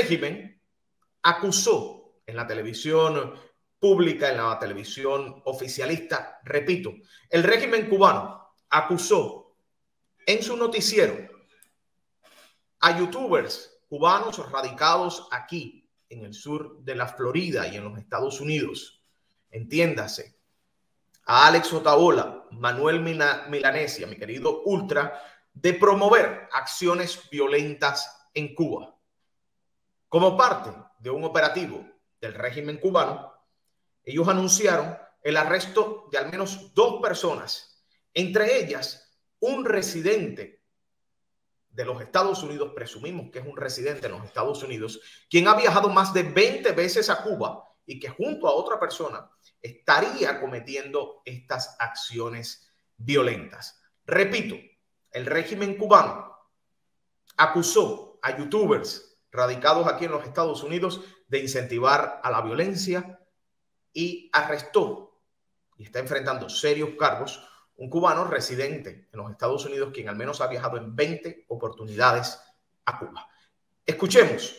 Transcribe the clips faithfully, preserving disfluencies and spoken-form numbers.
régimen acusó en la televisión pública, en la televisión oficialista, repito, el régimen cubano acusó en su noticiero a youtubers cubanos radicados aquí en el sur de la Florida y en los Estados Unidos, entiéndase, a Alex Otaola, Manuel Milanesia, mi querido Ultra, de promover acciones violentas en Cuba. Como parte de un operativo del régimen cubano, ellos anunciaron el arresto de al menos dos personas, entre ellas un residente de los Estados Unidos, presumimos que es un residente en los Estados Unidos, quien ha viajado más de veinte veces a Cuba y que junto a otra persona estaría cometiendo estas acciones violentas. Repito, el régimen cubano acusó a youtubers radicados aquí en los Estados Unidos de incentivar a la violencia y arrestó y está enfrentando serios cargos un cubano residente en los Estados Unidos, quien al menos ha viajado en veinte oportunidades a Cuba. Escuchemos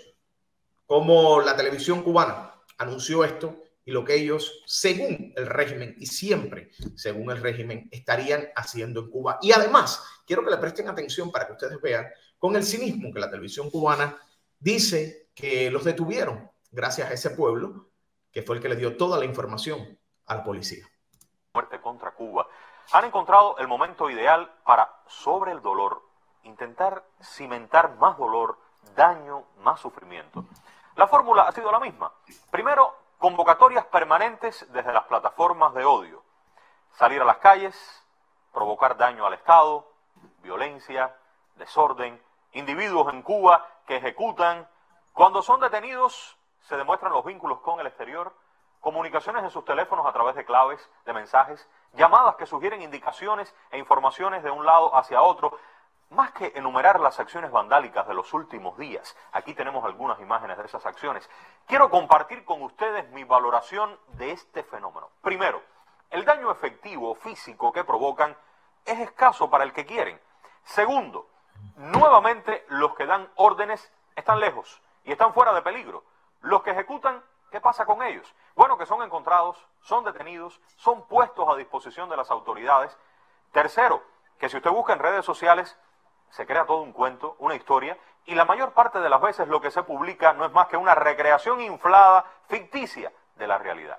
cómo la televisión cubana anunció esto y lo que ellos, según el régimen y siempre según el régimen, estarían haciendo en Cuba. Y además, quiero que le presten atención para que ustedes vean con el cinismo que la televisión cubana dice que los detuvieron gracias a ese pueblo que fue el que le dio toda la información a la policía. Muerte contra Cuba. Han encontrado el momento ideal para, sobre el dolor, intentar cimentar más dolor, daño, más sufrimiento. La fórmula ha sido la misma. Primero, convocatorias permanentes desde las plataformas de odio. Salir a las calles, provocar daño al Estado, violencia, desorden, individuos en Cuba que ejecutan. Cuando son detenidos, se demuestran los vínculos con el exterior, comunicaciones en sus teléfonos a través de claves, de mensajes, llamadas que sugieren indicaciones e informaciones de un lado hacia otro. Más que enumerar las acciones vandálicas de los últimos días, aquí tenemos algunas imágenes de esas acciones, quiero compartir con ustedes mi valoración de este fenómeno. Primero, el daño efectivo físico que provocan es escaso para el que quieren. Segundo, nuevamente los que dan órdenes están lejos y están fuera de peligro. Los que ejecutan, ¿qué pasa con ellos? Bueno, que son encontrados, son detenidos, son puestos a disposición de las autoridades. Tercero, que si usted busca en redes sociales, se crea todo un cuento, una historia, y la mayor parte de las veces lo que se publica no es más que una recreación inflada, ficticia, de la realidad.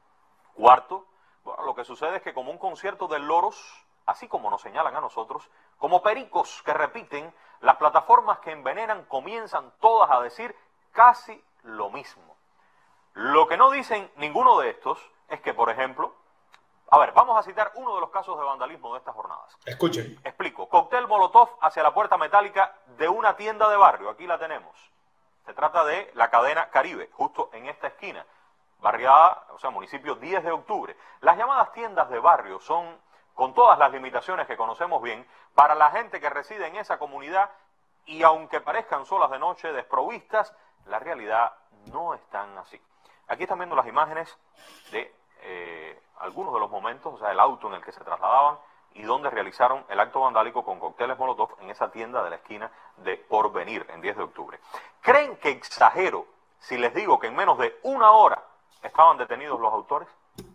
Cuarto, bueno, lo que sucede es que como un concierto de loros, así como nos señalan a nosotros, como pericos que repiten, las plataformas que envenenan comienzan todas a decir casi lo mismo. Lo que no dicen ninguno de estos es que, por ejemplo, a ver, vamos a citar uno de los casos de vandalismo de estas jornadas. Escuchen. Explico. Cóctel molotov hacia la puerta metálica de una tienda de barrio. Aquí la tenemos. Se trata de la cadena Caribe, justo en esta esquina. Barriada, o sea, municipio diez de octubre. Las llamadas tiendas de barrio son, con todas las limitaciones que conocemos bien, para la gente que reside en esa comunidad y aunque parezcan solas de noche, desprovistas, la realidad no es tan así. Aquí están viendo las imágenes de eh, algunos de los momentos, o sea, el auto en el que se trasladaban y donde realizaron el acto vandálico con cócteles molotov en esa tienda de la esquina de Porvenir, en diez de octubre. ¿Creen que exagero si les digo que en menos de una hora estaban detenidos los autores?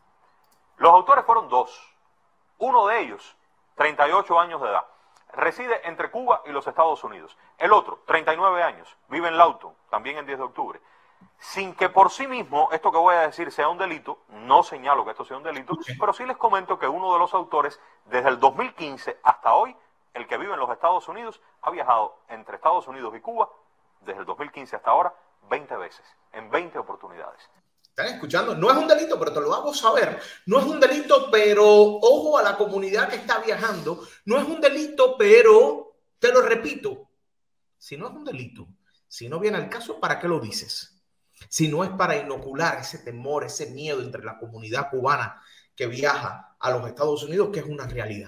Los autores fueron dos. Uno de ellos, treinta y ocho años de edad, reside entre Cuba y los Estados Unidos. El otro, treinta y nueve años, vive en Lawton, también en diez de octubre. Sin que por sí mismo esto que voy a decir sea un delito, no señalo que esto sea un delito, pero sí les comento que uno de los autores, desde el dos mil quince hasta hoy, el que vive en los Estados Unidos, ha viajado entre Estados Unidos y Cuba, desde el dos mil quince hasta ahora, veinte veces, en veinte oportunidades. ¿Están escuchando? No es un delito, pero te lo hago saber. No es un delito, pero ojo a la comunidad que está viajando. No es un delito, pero te lo repito. Si no es un delito, si no viene al caso, ¿para qué lo dices? Si no es para inocular ese temor, ese miedo entre la comunidad cubana que viaja a los Estados Unidos, que es una realidad.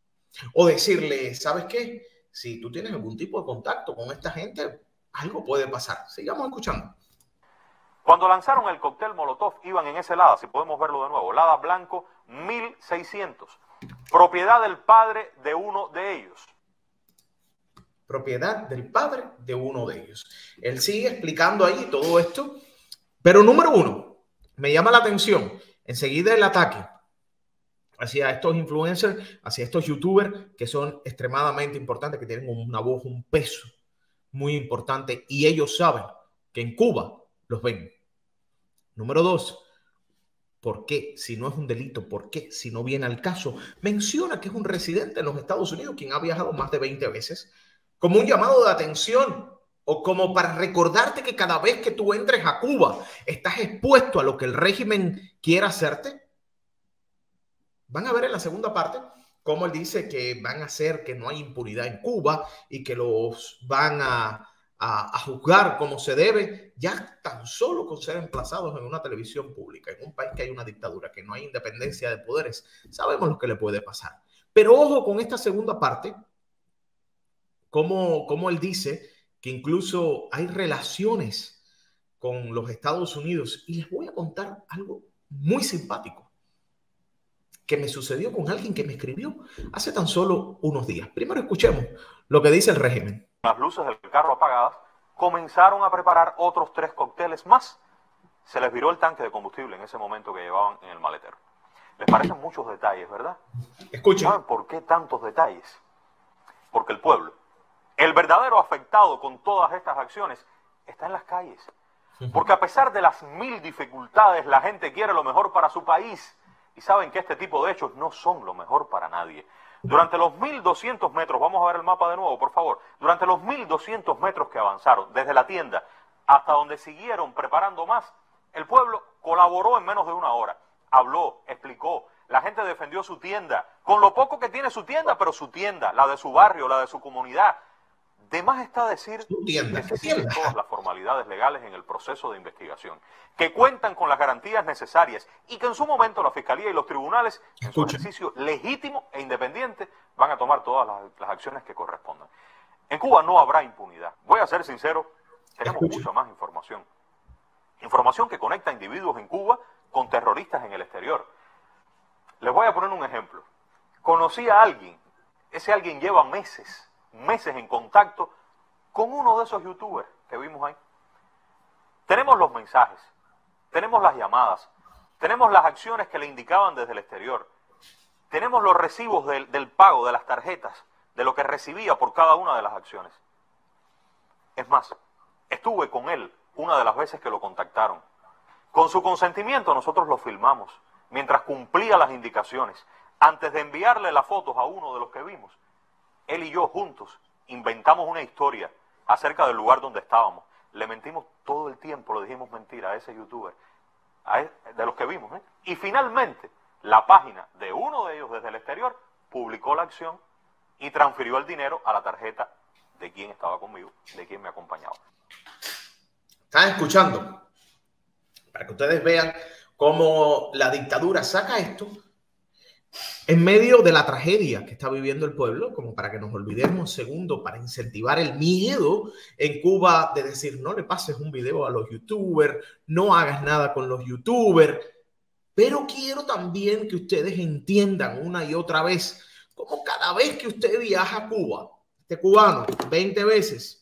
O decirle, ¿sabes qué? Si tú tienes algún tipo de contacto con esta gente, algo puede pasar. Sigamos escuchando. Cuando lanzaron el cóctel molotov, iban en ese Lada, si podemos verlo de nuevo, Lada blanco mil seiscientos, propiedad del padre de uno de ellos. propiedad del padre de uno de ellos. Él sigue explicando ahí todo esto, pero número uno, me llama la atención enseguida el ataque hacia estos influencers, hacia estos youtubers que son extremadamente importantes, que tienen una voz, un peso muy importante y ellos saben que en Cuba los ven. Número dos, ¿por qué? Si no es un delito, ¿por qué? Si no viene al caso, menciona que es un residente en los Estados Unidos quien ha viajado más de veinte veces, como un llamado de atención o como para recordarte que cada vez que tú entres a Cuba estás expuesto a lo que el régimen quiera hacerte. Van a ver en la segunda parte cómo él dice que van a hacer que no hay impunidad en Cuba y que los van a, a, a juzgar como se debe, ya tan solo con ser emplazados en una televisión pública, en un país que hay una dictadura, que no hay independencia de poderes. Sabemos lo que le puede pasar. Pero ojo con esta segunda parte, como, como él dice que incluso hay relaciones con los Estados Unidos. Y les voy a contar algo muy simpático que me sucedió con alguien que me escribió hace tan solo unos días. Primero escuchemos lo que dice el régimen. Las luces del carro apagadas, comenzaron a preparar otros tres cócteles más. Se les viró el tanque de combustible en ese momento que llevaban en el maletero. Les parecen muchos detalles, ¿verdad? Escuchen. ¿Saben por qué tantos detalles? Porque el pueblo, el verdadero afectado con todas estas acciones, está en las calles. Porque a pesar de las mil dificultades, la gente quiere lo mejor para su país. Y saben que este tipo de hechos no son lo mejor para nadie. Durante los mil doscientos metros, vamos a ver el mapa de nuevo, por favor. Durante los mil doscientos metros que avanzaron, desde la tienda hasta donde siguieron preparando más, el pueblo colaboró en menos de una hora. Habló, explicó, la gente defendió su tienda, con lo poco que tiene su tienda, pero su tienda, la de su barrio, la de su comunidad. De más está decir tienda, que se siguen todas las formalidades legales en el proceso de investigación, que cuentan con las garantías necesarias y que en su momento la Fiscalía y los tribunales, en su ejercicio legítimo e independiente, van a tomar todas las, las acciones que correspondan. En Cuba no habrá impunidad. Voy a ser sincero, tenemos Escucha. mucha más información. Información que conecta a individuos en Cuba con terroristas en el exterior. Les voy a poner un ejemplo. Conocí a alguien, ese alguien lleva meses, meses en contacto con uno de esos youtubers que vimos ahí. Tenemos los mensajes, tenemos las llamadas, tenemos las acciones que le indicaban desde el exterior, tenemos los recibos del, del pago de las tarjetas, de lo que recibía por cada una de las acciones. Es más, estuve con él una de las veces que lo contactaron. Con su consentimiento nosotros lo filmamos mientras cumplía las indicaciones. Antes de enviarle las fotos a uno de los que vimos, él y yo juntos inventamos una historia acerca del lugar donde estábamos. Le mentimos todo el tiempo, le dijimos mentira a ese youtuber, a él, de los que vimos, ¿eh? Y finalmente, la página de uno de ellos desde el exterior publicó la acción y transfirió el dinero a la tarjeta de quien estaba conmigo, de quien me acompañaba. ¿Están escuchando? Para que ustedes vean cómo la dictadura saca esto en medio de la tragedia que está viviendo el pueblo, como para que nos olvidemos un segundo, para incentivar el miedo en Cuba de decir, no le pases un video a los youtubers, no hagas nada con los youtubers. Pero quiero también que ustedes entiendan una y otra vez, como cada vez que usted viaja a Cuba, este cubano, veinte veces,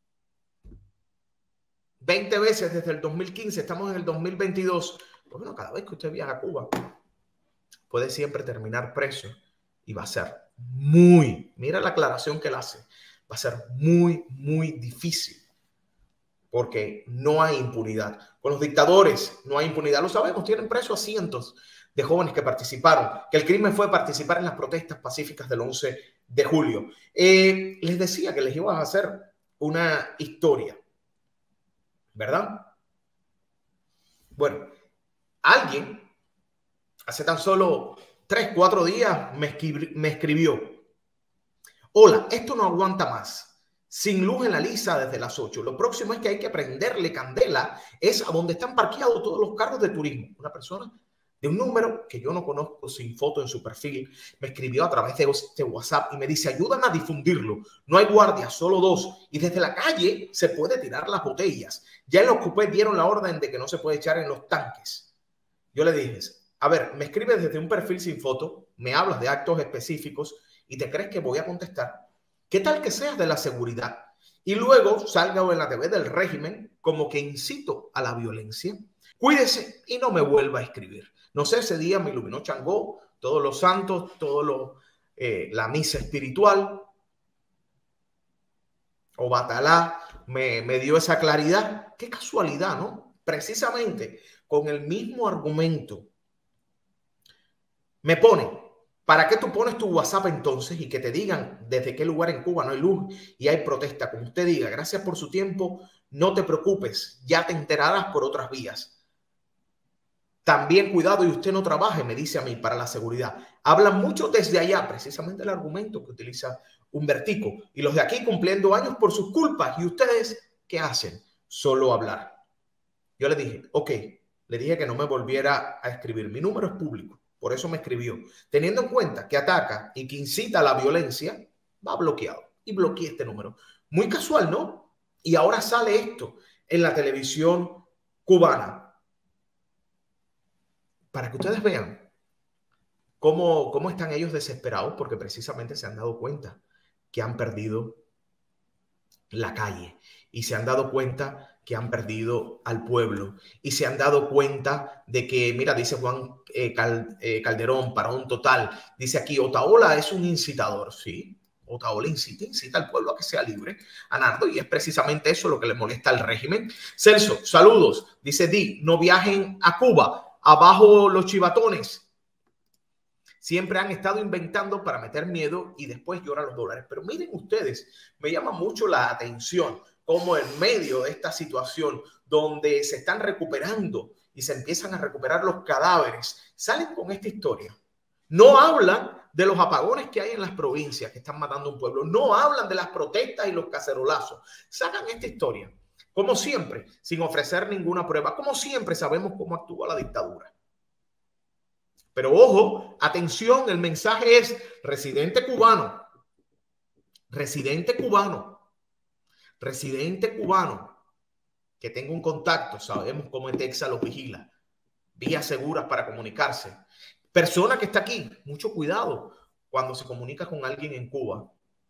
veinte veces desde el dos mil quince, estamos en el dos mil veintidós, pues bueno, cada vez que usted viaja a Cuba, puede siempre terminar preso y va a ser muy, mira la aclaración que él hace, va a ser muy, muy difícil porque no hay impunidad. Con los dictadores no hay impunidad, lo sabemos, tienen preso a cientos de jóvenes que participaron, que el crimen fue participar en las protestas pacíficas del once de julio. Eh, les decía que les iba a hacer una historia, ¿verdad? Bueno, alguien hace tan solo tres, cuatro días me, escribi me escribió: hola, esto no aguanta más. Sin luz en la lisa desde las ocho. Lo próximo es que hay que prenderle candela. Es a donde están parqueados todos los carros de turismo. Una persona de un número que yo no conozco, sin foto en su perfil, me escribió a través de este WhatsApp y me dice: ayúdame a difundirlo. No hay guardias, solo dos. Y desde la calle se puede tirar las botellas. Ya en los cupés dieron la orden de que no se puede echar en los tanques. Yo le dije: a ver, me escribes desde un perfil sin foto, me hablas de actos específicos y te crees que voy a contestar. ¿Qué tal que seas de la seguridad? Y luego salga en la T V del régimen como que incito a la violencia. Cuídese y no me vuelva a escribir. No sé, ese día me iluminó Changó, todos los santos, todo lo, eh, la misa espiritual. O Batalá me, me dio esa claridad. Qué casualidad, ¿no? Precisamente con el mismo argumento me pone, ¿para qué tú pones tu WhatsApp entonces y que te digan desde qué lugar en Cuba no hay luz y hay protesta? Como usted diga, gracias por su tiempo, no te preocupes, ya te enterarás por otras vías. También cuidado y usted no trabaje, me dice a mí, para la seguridad. Hablan mucho desde allá, precisamente el argumento que utiliza Humbertico. Y los de aquí cumpliendo años por sus culpas. ¿Y ustedes qué hacen? Solo hablar. Yo le dije, ok, le dije que no me volviera a escribir. Mi número es público, por eso me escribió. Teniendo en cuenta que ataca y que incita a la violencia, va bloqueado. Y bloqueé este número. Muy casual, ¿no? Y ahora sale esto en la televisión cubana. Para que ustedes vean cómo, cómo están ellos desesperados, porque precisamente se han dado cuenta que han perdido la calle y se han dado cuenta que han perdido al pueblo y se han dado cuenta de que, mira, dice Juan eh, Cal, eh, Calderón, para un total, dice aquí, Otaola es un incitador, sí. Otaola incita, incita al pueblo a que sea libre, Anardo, y es precisamente eso lo que le molesta al régimen. Celso, saludos, dice Di, no viajen a Cuba. Abajo los chivatones. Siempre han estado inventando para meter miedo y después lloran los dólares. Pero miren ustedes, me llama mucho la atención cómo en medio de esta situación donde se están recuperando y se empiezan a recuperar los cadáveres, salen con esta historia. No hablan de los apagones que hay en las provincias que están matando a un pueblo. No hablan de las protestas y los cacerolazos. Sacan esta historia. Como siempre, sin ofrecer ninguna prueba. Como siempre, sabemos cómo actúa la dictadura. Pero ojo, atención, el mensaje es residente cubano, residente cubano, residente cubano que tenga un contacto, sabemos cómo Etexa los vigila, vías seguras para comunicarse. Persona que está aquí, mucho cuidado cuando se comunica con alguien en Cuba.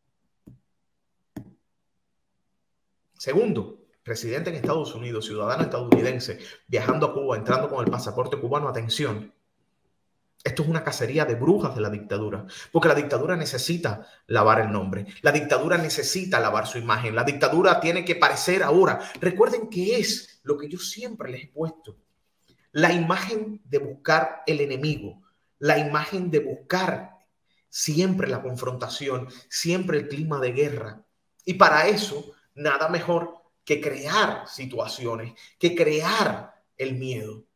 Segundo, residente en Estados Unidos, ciudadano estadounidense, viajando a Cuba, entrando con el pasaporte cubano, atención. Esto es una cacería de brujas de la dictadura, porque la dictadura necesita lavar el nombre, la dictadura necesita lavar su imagen, la dictadura tiene que parecer ahora. Recuerden que es lo que yo siempre les he puesto, la imagen de buscar el enemigo, la imagen de buscar siempre la confrontación, siempre el clima de guerra. Y para eso, nada mejor que crear situaciones, que crear el miedo.